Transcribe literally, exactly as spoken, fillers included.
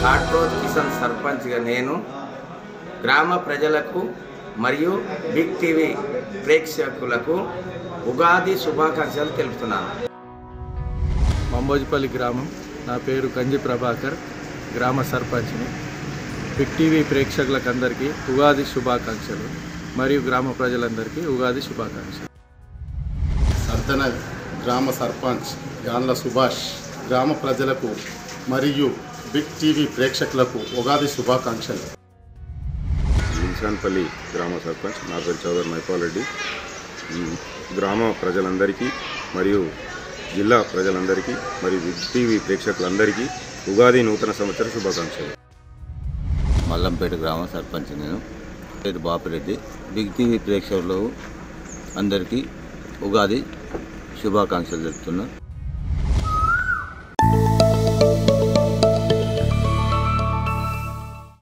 కాట్రోజ్ కిషన్ సర్పంచ్గా నేను గ్రామ ప్రజలకు మరియు బిగ్ టీవీ ప్రేక్షకులకు ఉగాది శుభాకాంక్షలు తెలుపుతున్నాను. మంబోజిపల్లి గ్రామం. నా పేరు కంజి ప్రభాకర్, గ్రామ సర్పంచ్ని. బిగ్ టీవీ ప్రేక్షకులకు అందరికీ ఉగాది శుభాకాంక్షలు మరియు గ్రామ ప్రజలందరికీ ఉగాది శుభాకాంక్షలు. సర్దన గ్రామ సర్పంచ్ గాన్ల సుభాష్ గ్రామ ప్రజలకు మరియు బిగ్ టీవీ ప్రేక్షకులకు ఉగాది శుభాకాంక్షలు. నిల్సాన్పల్లి గ్రామ సర్పంచ్, నా పేరు చౌదరి మైపాల్ రెడ్డి. గ్రామ ప్రజలందరికీ మరియు జిల్లా ప్రజలందరికీ మరియు బిగ్ టీవీ ప్రేక్షకులందరికీ ఉగాది నూతన సంవత్సర శుభాకాంక్షలు. మల్లంపేట గ్రామ సర్పంచ్ నేను, పేరు బాపిరెడ్డి. బిగ్ టీవీ ప్రేక్షకులు అందరికీ ఉగాది శుభాకాంక్షలు చెప్తున్నా.